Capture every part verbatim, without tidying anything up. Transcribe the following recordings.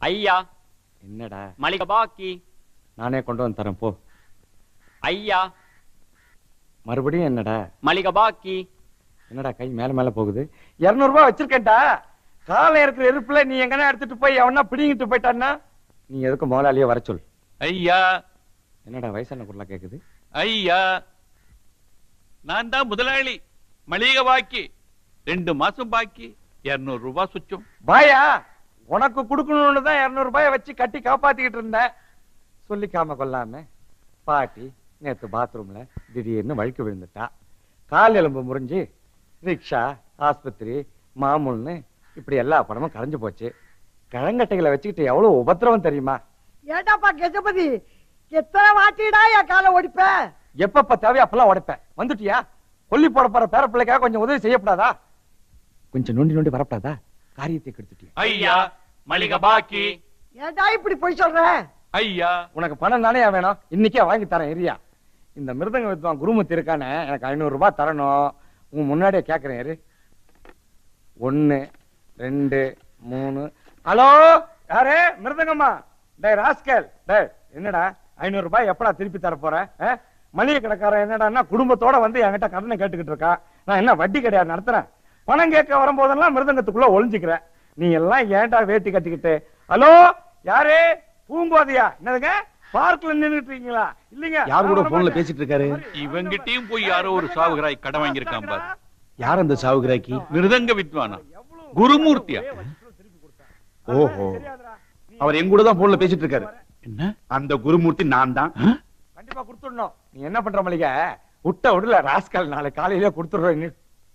ஐயா. என்னடா? மளிகை பாக்கி. நானே கொண்டு வந்து தரேன் போ. ஐயா. மறுபடியும் என்னடா? மளிகை பாக்கி. என்னடா கை மேல மேல போகுது? இருநூறு ரூபாய் வச்சிருக்கேன்டா. காலை இருக்கிற எருப்புல நீ எங்கன்னா எடுத்துட்டு போய் அவனா பிடிங்கிட்டு போயிட்டான்னா நீ எதுக்கு முதலாளியே வர சொல். ஐயா. என்னடா வயசான குரலா கேக்குது? ஐயா, நான் தான் முதலாளி. மளிகை பாக்கி ரெண்டு மாசம் பாக்கி இருநூறு ரூபாய் சுற்றும். பாயா, உனக்கு கொடுக்கணும்னு தான் இருநூறு ரூபாயை வச்சு கட்டி காப்பாத்திக்கிட்டு இருந்தேன். சொல்லிக்காம கொள்ளாம பாட்டி நேத்து பாத்ரூம்ல திடீர்னு வழுக்கு விழுந்துட்டா. கால் எலும்பு முறிஞ்சு ரிக்ஷா, ஆஸ்பத்திரி, மாமூல்னு இப்படி எல்லா பணமும் கரைஞ்சு போச்சு. கிழங்கட்டைகளை வச்சுக்கிட்டு எவ்வளவு உபத்திரவம் தெரியுமா? ஏட்டாப்பா கஜபதி, எத்தனை வாட்டிடா என் காலை ஒடிப்ப? எப்பப்ப தேவையா அப்பெல்லாம் உடைப்பேன். வந்துட்டியா? கொல்லி போட போற பேர பிள்ளைக்காக கொஞ்சம் உதவி செய்யப்படாதா? கொஞ்சம் நோண்டி நோண்டி வரப்படாதா? காரியத்தை கெடுத்துட்டியா? ஐயா, மளிகை பாக்கி. ஏட்டா இப்படி போய் சொல்ற? ஐயா, உனக்கு பணம் தானே வேணும்? இன்னைக்கே வாங்கி தரேன். ஏரியா இந்த மிருதங்க வித்வான் குருமூர்த்தி இருக்கானே, எனக்கு ஐநூறு ரூபாய் தரணும். உன் முன்னாடியே கேட்கிறேன். ஏறு. ஒன்னு ரெண்டு மூணு. ஹலோ, யாரு? மிருதங்கம்மா. டே ராஸ்கல், டே என்னடா ஐநூறு ரூபாய் எப்படா திருப்பி தர போறேன்? மளிகை கடைக்காரன் என்னடா குடும்பத்தோட வந்து என்கிட்ட கடனை கேட்டுக்கிட்டு இருக்கா. நான் என்ன வட்டி கிடையாது நடத்துறேன்? பணம் கேட்க வரும்போதெல்லாம் மிருதங்கத்துக்குள்ள ஒளிஞ்சுக்கிறேன். நீ எல்லாம் ஏன்டா வேட்டி கட்டிக்கிட்டு? ஹலோ, யாரு? பூங்கோதையா? என்னதுங்க? பார்க்ல நின்னுட்டு இருக்கீங்களா? இல்லீங்க, யார் கூட போன்ல பேசிட்டு இருக்காரு? இவங்கிட்டயும் போய் யாரோ ஒரு சாவுகிராய் கடன் வாங்கியிருக்கான் பாரு. யார் அந்த சாவுகிராய்க்கு? மிருதங்க வித்வானா குருமூர்த்தியா? ஓஹோ, அவர் எங்க கூட தான் போன்ல பேசிட்டு இருக்காரு. என்ன? அந்த குருமூர்த்தி நான் தான். கண்டிப்பா கொடுத்துடணும். நீ என்ன பண்ற மளிகை? விட்ட விடல ராஸ்கல், நாளை காலையில கொடுத்துடுறேன்.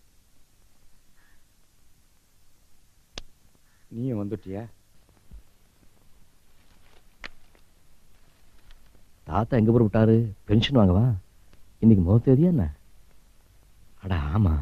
நீயும் வந்துட்டியா? தாத்தா எங்க போய் விட்டாரு? பென்ஷன் வாங்கவா? இன்னைக்கு முகூர்த்த தேதியா என்ன? அட ஆமா.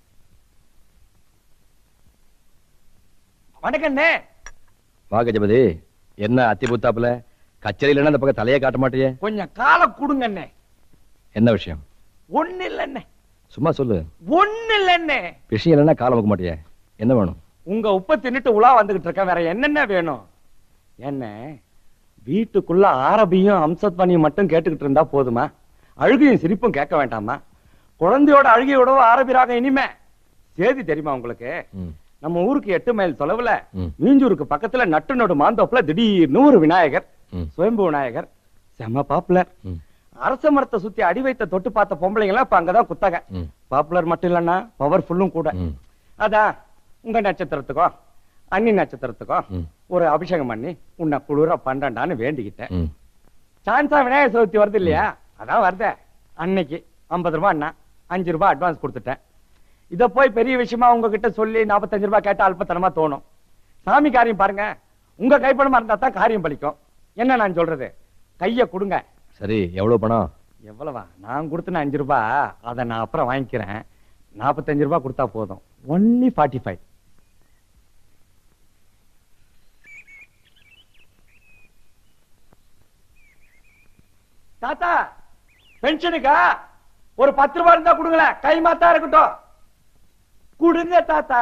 வணக்கண்ணே. வா கஜபதி. என்ன அத்தி புத்தாப்புல கச்சேரியில அந்த பக்கம் தலையே காட்ட மாட்டியே? கொஞ்சம் காலை கொடுங்கண்ணே. என்ன விஷயம்? ஒண்ணு இல்லண்ணே. சும்மா சொல்லு. ஒண்ணு இல்லண்ணே. விஷயம் இல்லைன்னா காலம் வைக்க மாட்டியே? என்ன வேணும்? உங்க உப்ப தின்னுட்டு உலா வந்துகிட்டு இருக்க, வேற என்னென்ன வேணும்? என்ன வீட்டுக்குள்ள ஆரபியும் அம்சத்வானியும் மட்டும் கேட்டுக்கிட்டு இருந்தா போதுமா? அழுகையும் சிரிப்பும் கேட்க வேண்டாமா? குழந்தையோட அழுகையோட ஆரபி ராகம் இனிமே. சேதி தெரியுமா உங்களுக்கு? நம்ம ஊருக்கு எட்டு மைல் தொலைவுல மீஞ்சூருக்கு பக்கத்துல நட்டு நடு மாந்தோப்புல திடீர்னு ஒரு விநாயகர், சுயம்பு விநாயகர், செம பாப்புலர். அரச மரத்தை சுத்தி அடி வைத்த தொட்டு பார்த்த பொம்பளைங்க எல்லாம் இப்ப அங்கதான் குத்தக. பாப்புலர் மட்டும் இல்லன்னா பவர்ஃபுல்லும் கூட. அதான் உங்க நட்சத்திரத்துக்கோ அன்னி நட்சத்திரத்துக்கோ ஒரு அபிஷேகம் பண்ணி உன்னை குளிர பண்றேன்டான்னு வேண்டிக்கிட்டேன். சான்ஸா விநாயகர் சதுர்த்தி வருது இல்லையா? அதான் வருத அன்னைக்கு ஐம்பது ரூபாய் அண்ணா அஞ்சு ரூபாய் அட்வான்ஸ் கொடுத்துட்டேன். இத போய் பெரிய விஷயமா உங்ககிட்ட சொல்லி நாற்பத்தஞ்சு ரூபாய் கேட்டா அல்பத்தனமா தோணும். சாமி காரியம் பாருங்க, உங்க கைப்பணமா இருந்தா தான் காரியம் பலிக்கும். என்ன நான் சொல்றது? கைய கொடுங்க. சரி, எவ்வளவு பணம்? எவ்வளவா? நான் கொடுத்தன அஞ்சு ரூபாய், அதை நான் அப்புறம் வாங்கிக்கிறேன். நாற்பத்தஞ்சு ரூபாய் கொடுத்தா போதும். Only forty five. தாத்தா பென்ஷனுக்கா ஒரு பத்து ரூபாய் இருந்தா கொடுங்களேன். கை மாத்தா இருக்கட்டும். கொடுங்க தாத்தா.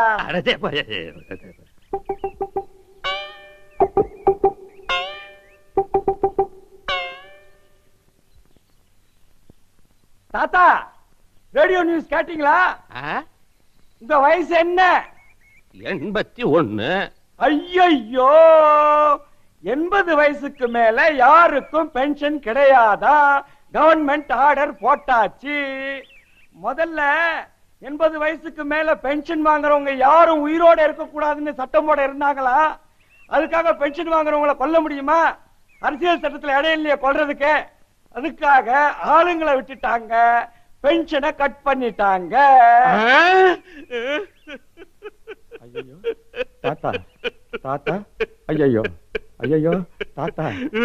தாத்தா ரேடியோ நியூஸ் கேட்டீங்களா? உங்க வயசு என்ன? எண்பத்தி ஒண்ணு. ஐயோ, எண்பது வயசுக்கு மேல யாருக்கும் பென்ஷன் கிடையாதா? கவர்மெண்ட் ஆர்டர் போட்டாச்சு. முதல்ல எண்பது வயசுக்கு மேல பென்ஷன் வாங்குறவங்க யாரும் உயிரோட இருக்க கூடாதுன்னு சட்டம் போட இருந்தாங்களா? அதுக்காக பென்ஷன் வாங்குறவங்களை கொல்ல முடியுமா? அரசியல் சட்டத்துல இடம் இல்லையா கொல்றதுக்கு? அதுக்காக ஆளுங்களை விட்டுட்டாங்க, பென்ஷனை கட் பண்ணிட்டாங்க. ஐயோ தாத்தா, தாத்தா, ஐயோ ஐயோ தாத்தா.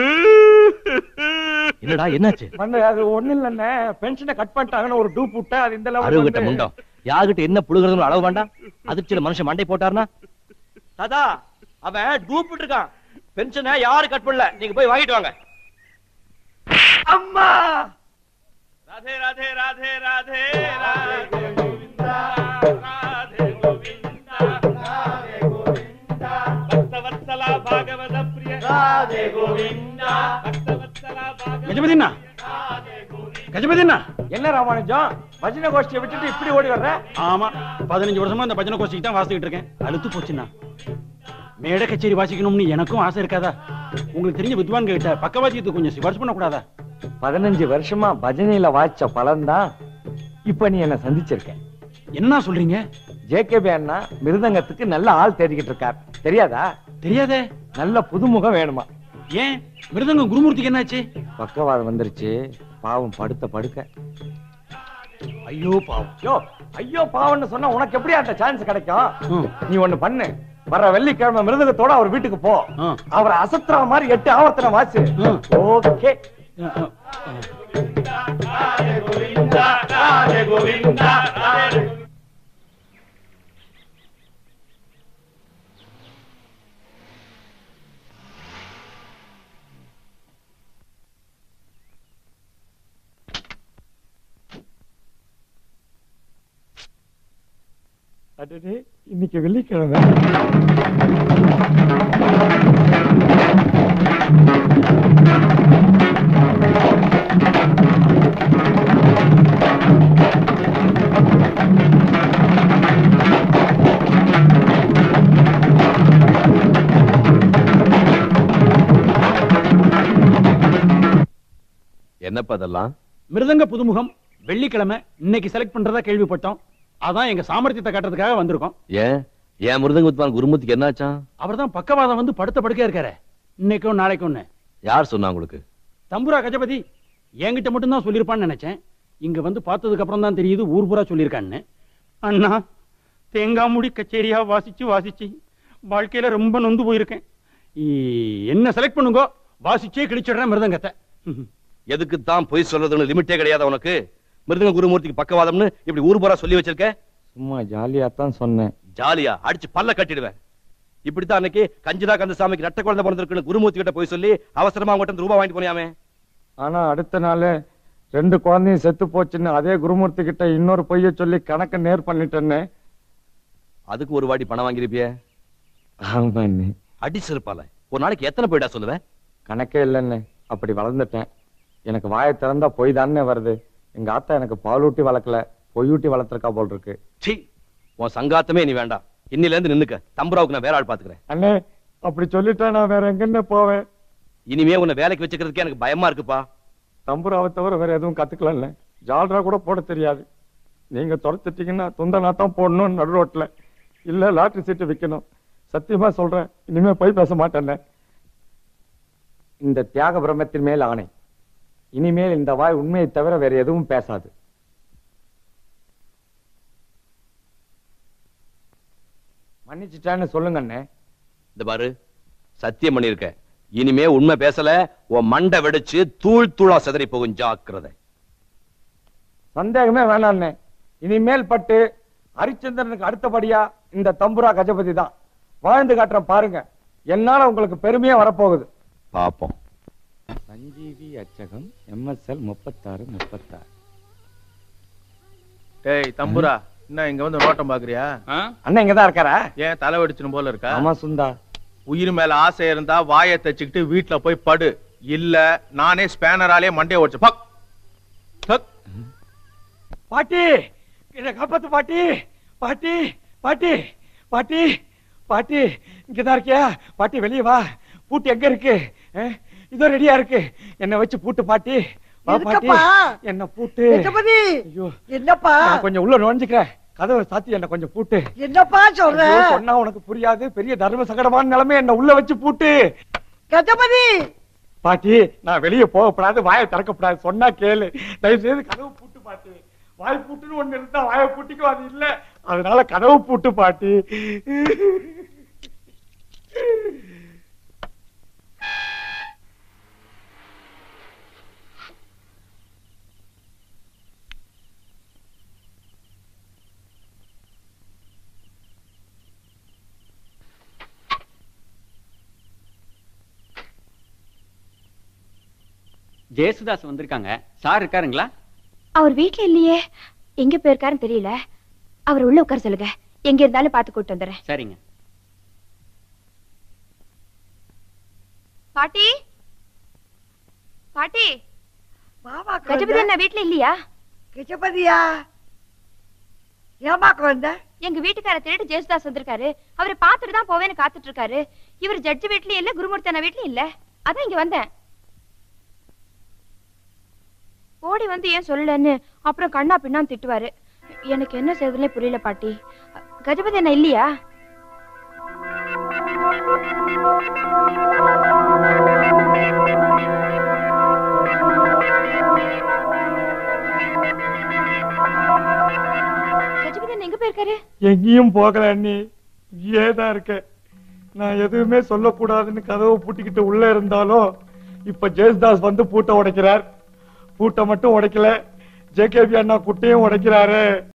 என்னடா என்னாச்சு? அது ஒண்ணு இல்லண்ணே, பென்ஷனை கட் பண்ணிட்டாங்கன்னு ஒரு டூப் விட்டா அது இந்த அளவுகிட்ட முண்டம். யாருகிட்ட என்ன புழுகிறதுன்னு அளவு வேண்டாம். அதிர்ச்சியில மனுஷன் மண்டை போட்டாருனா? தாத்தா அவன் டூப் இருக்கான். பென்ஷனை யாரு கட் பண்ணல, நீங்க போய் வாங்கிட்டு வாங்க. அம்மா ராதே ராதே ராதே ராதே ராதே கோவிந்தா ராதே கோவிந்தா ராதே கோவிந்தா வத்சவத்சலா பாகவத பிரிய கஜபதினா கஜபதினா என்ன ராமானுஜம் பஜனை கோஷ்டியை விட்டுட்டு இப்படி ஓடி வர்ற? ஆமா, பதினஞ்சு வருஷமா இந்த பஜனை கோஷ்டிக்கு தான் வாசிக்கிட்டு இருக்கேன். அழுத்து போச்சுண்ணா. மேடை கச்சேரி வாசிக்கணும்னு எனக்கும் ஆசை இருக்காதா? உங்களுக்கு தெரிஞ்ச வித்வான் கிட்ட பக்கவாசியத்துக்கு கொஞ்சம் சிபாரிசு பண்ண கூடாதா? பதினஞ்சு வருஷமா பஜனையில வாய்ச்ச பலன்தான் இப்ப நீ என்ன சந்திச்சிருக்க. என்ன சொல்றீங்க? ஜேகேபி அண்ணா மிருதங்கத்துக்கு நல்ல ஆள் தேடிக்கிட்டு இருக்கார், தெரியாதா? தெரியாதே. நல்ல புதுமுகம் வேணுமா? ஏன் மிருதங்கம் குருமூர்த்திக்கு என்னாச்சு? பக்கவாதம் வந்துருச்சு, பாவம் படுத்த படுக்க. ஐயோ பாவம். யோ ஐயோ பாவம்னு சொன்னா உனக்கு எப்படி அந்த சான்ஸ் கிடைக்கும்? நீ ஒண்ணு பண்ணு, வர வெள்ளிக்கிழமை மிருதகத்தோட அவர் வீட்டுக்கு போ, அவரை அசத்துற மாதிரி எட்டு ஆவர்த்தன வாசி. ஓகே. அடடே, இன்னைக்கு வெள்ளிக்கிழமை. என்னப்பா அதெல்லாம்? மிருதங்க புதுமுகம் வெள்ளிக்கிழமை இன்னைக்கு செலக்ட் பண்றதா கேள்விப்பட்டோம். அதான் எங்க சாமர்த்தியத்தை காட்டுறதுக்காக வந்திருக்கோம். ஏன் ஏன் மிருதங்க வித்வான் குருமூர்த்திக்கு என்னாச்சா? அவர் தான் பக்கவாதம் வந்து படுத்த படுக்கையா இருக்காரு. இன்னைக்கும் நாளைக்கு ஒண்ணு. யார் சொன்னா உங்களுக்கு? தம்புரா கஜபதி என்கிட்ட மட்டும் தான் சொல்லியிருப்பான்னு நினைச்சேன். இங்க வந்து பார்த்ததுக்கு அப்புறம் தான் தெரியுது ஊர் பூரா சொல்லியிருக்கான்னு. அண்ணா, தேங்காய் மூடி கச்சேரியா வாசிச்சு வாசிச்சு வாழ்க்கையில ரொம்ப நொந்து போயிருக்கேன். என்ன செலக்ட் பண்ணுங்க, வாசிச்சே கிழிச்சிடுறேன் மிருதங்கத்தை. எதுக்கு தான் பொய் சொல்றதுன்னு லிமிட்டே கிடையாது உனக்கு? மிருதங்க குருமூர்த்திக்கு பக்கவாதம்னு இப்படி ஊர் பூரா சொல்லி வச்சிருக்க. சும்மா ஜாலியா தான் சொன்னேன். ஜாலியா அடிச்சு பல்ல கட்டிடுவேன். இப்படித்தான் அன்னைக்கு கஞ்சிரா கந்தசாமிக்கு ரெட்ட குழந்தை பிறந்திருக்குன்னு குருமூர்த்தி கிட்ட போய் சொல்லி அவசரமா அவங்ககிட்ட ரூபாய் வாங்கிட்டு போனியாமே. ஆனா அடுத்த நாள் ரெண்டு குழந்தையும் செத்து போச்சுன்னு அதே குருமூர்த்தி கிட்ட இன்னொரு பொய்ய சொல்லி கணக்கு நேர் பண்ணிட்டேன்னு. அதுக்கு ஒரு வாட்டி பணம் வாங்கிருப்பிய? ஆமா, அடிச்சிருப்பால. ஒரு நாளைக்கு எத்தனை போயிட்டா சொல்லுவேன்? கணக்கே இல்லைன்னு. அப்படி வளர்ந்துட்டேன். எனக்கு வாயை திறந்தா பொய் தானே வருது. எங்க ஆத்தா எனக்கு பாலூட்டி வளர்க்கல, பொய்யூட்டி வளர்த்திருக்கா போல் இருக்கு. சீ, உன் சங்காத்தமே நீ வேண்டாம். இன்னில இருந்து நின்னுக்க. தம்புராவுக்கு நான் வேற ஆள் பாத்துக்கிறேன். அண்ணே, அப்படி சொல்லிட்டா நான் வேற எங்கன்னு போவேன்? இனிமே உன்னை வேலைக்கு வச்சுக்கிறதுக்கே எனக்கு பயமா இருக்குப்பா. தம்புராவை தவிர வேற எதுவும் கத்துக்கல. ஜால்ரா கூட போட தெரியாது. நீங்க துரத்துட்டீங்கன்னா துந்தனா தான் போடணும் நடு ரோட்ல, இல்ல லாட்டரி சீட்டு விற்கணும். சத்தியமா சொல்றேன், இனிமே போய் பேச மாட்டேன். இந்த தியாக பிரம்மத்தின் மேல் ஆணை, இனிமேல் இந்த வாய் உண்மையை தவிர வேற எதுவும் பேசாது. மன்னிச்சுட்டான்னு சொல்லுங்க அண்ணே. இந்த பாரு, சத்தியம் பண்ணிருக்க. இனிமே உண்மை பேசல, உன் மண்டை வெடிச்சு தூள் தூளா சிதறி போகும். ஜாக்கிரதை. சந்தேகமே வேணாம். இனிமேல் பட்டு ஹரிச்சந்திரனுக்கு அடுத்தபடியா இந்த தம்புரா கஜபதி தான். வாழ்ந்து காட்டுறேன் பாருங்க. என்னால உங்களுக்கு பெருமையா வரப்போகுது. பாப்போம். சஞ்சீவி அச்சகம் எம்எஸ்எல் முப்பத்தாறு முப்பத்தாறு. டேய் தம்புரா, என்ன இங்க வந்து நோட்டம் பாக்குறியா? அண்ணன் இங்கதான் இருக்காரா? ஏன் தலை வெடிச்சுன்னு போல இருக்கா? ஆமா சுந்தா. உயிர் மேல ஆசை இருந்தா வாயை தச்சுக்கிட்டு வீட்டுல போய் படு. இல்ல நானே ஸ்பேனராலே மண்டைய ஓடிச்சு. பக் பக். பாட்டி, என்ன காப்பாத்து பாட்டி. பாட்டி பாட்டி பாட்டி பாட்டி, இங்கதான் இருக்கியா? பாட்டி வெளியே வா. பூட்டு எங்க இருக்கு? இதோ ரெடியா இருக்கு. என்ன வச்சு பூட்டு பாட்டி. வா பாட்டி, என்ன பூட்டு. ஐயோ, என்னப்பா? கொஞ்சம் உள்ள நுழைஞ்சுக்கிறேன். கதவை சாத்தி என்ன கொஞ்சம் பூட்டு. என்னப்பா சொல்ற? சொன்னா உனக்கு புரியாது. பெரிய தர்ம சங்கடமான நிலைமை. என்ன உள்ள வச்சு பூட்டு. கஜபதி பாட்டி, நான் வெளியே போகப்படாது, வாயை திறக்கப்படாது. சொன்னா கேளு. தயவு செய்து கதவு பூட்டு பாட்டி. வாய் பூட்டுன்னு ஒண்ணு இருந்தா வாயை பூட்டிக்கும், அது இல்ல. அதனால கதவு பூட்டு பாட்டி. ஜேசுதாஸ் வந்திருக்காங்க. சார் இருக்காருங்களா? அவர் வீட்டுல இல்லையே. எங்க போயிருக்காருன்னு தெரியல. அவர் உள்ள உட்கார சொல்லுங்க. எங்க இருந்தாலும் பாத்து கூட்டு வந்துடுறேன். சரிங்க. பாட்டி, பாட்டி, பாமாக்கு கஜபதி வந்த அண்ணா வீட்டுல இல்லையா? கஜபதியா? ஏமாக்கு வந்த? எங்க வீட்டுக்கார திருட்டு ஜேசுதாஸ் வந்திருக்காரு. அவரை பார்த்துட்டு தான் போவேன்னு காத்துட்டு இருக்காரு. இவர் ஜட்ஜி வீட்லயும் இல்ல, குருமூர்த்தி அண்ணா வீட்லயும் இல்ல. அதான் இங்க வந்தேன். ஓடி வந்து ஏன் சொல்லலன்னு அப்புறம் கண்ணா பின்னான்னு திட்டுவாரு. எனக்கு என்ன செய்யறதுனே புரியல பாட்டி. கஜபதி அண்ணா இல்லையா? கஜபதி அண்ணா எங்க போயிருக்காரு? எங்கேயும் போகல அண்ணி, ஏதான் இருக்க. நான் எதுவுமே சொல்லக்கூடாதுன்னு கதவை பூட்டிக்கிட்டு உள்ள இருந்தாலும் இப்ப ஜேசுதாஸ் வந்து பூட்டை உடைக்கிறார். பூட்டை மட்டும் உடைக்கல, ஜேகேபி அண்ணா குட்டையும் உடைக்கிறாரு.